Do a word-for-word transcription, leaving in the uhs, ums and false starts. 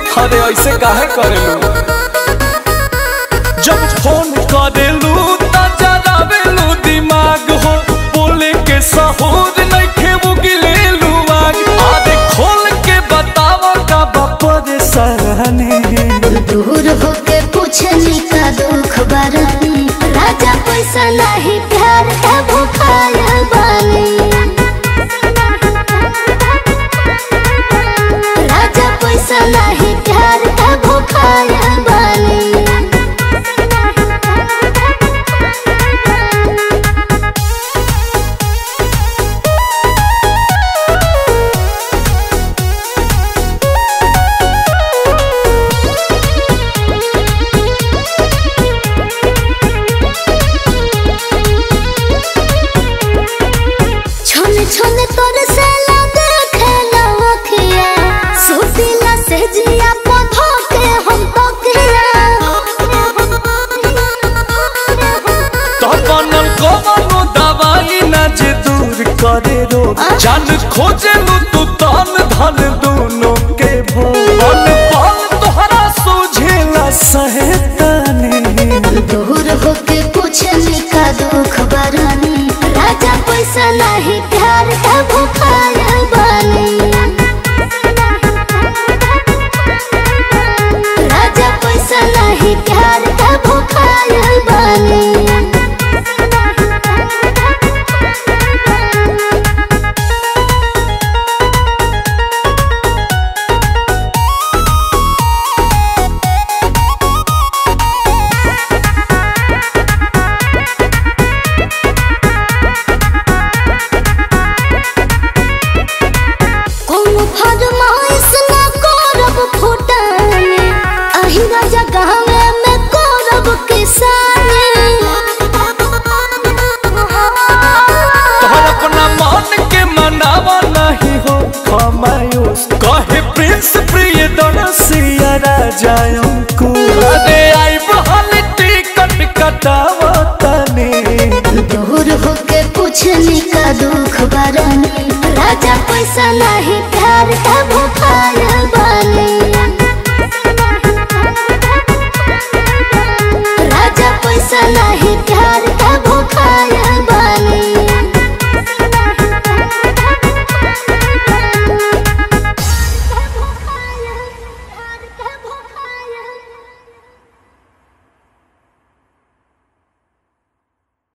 अरे ऐसे काहे करेलू? जब फोन करेलू त जरावेलू दिमाग हो, बोले के सहूर नइखे उगिलेलू आग। अरे खोल के बतावा का परेशानी, दूर होके पूछनी का दुख बरनी। राजा पैसा नहीं प्यार का भूखाया बानी। राजा पैसा नहीं प्यार का भूखाया बानी। छोने तोरे से ला देखे ला अखिया, सुतिला से जिया पधो के हम तो किया। तो बनल कवनो दवाई ना जे दूर करे रोग, जान खोजेलू तू तन धन दोनों के भोग। पल तोहरा सोझेला सहेतानी, दूर होके पूछनी का दुख बरनी। राजा पैसा नहीं प्यार का भूखाया बानी। राजा पैसा नहीं प्यार का भूखाया बानी। कहे प्रिंस प्रिय दनसिया राजा को। अरे आई बहल टिकट कटावतनी, दूर होके पूछनी का दुख बरनी। राजा पैसा नहीं प्यार का भूखाया बानी।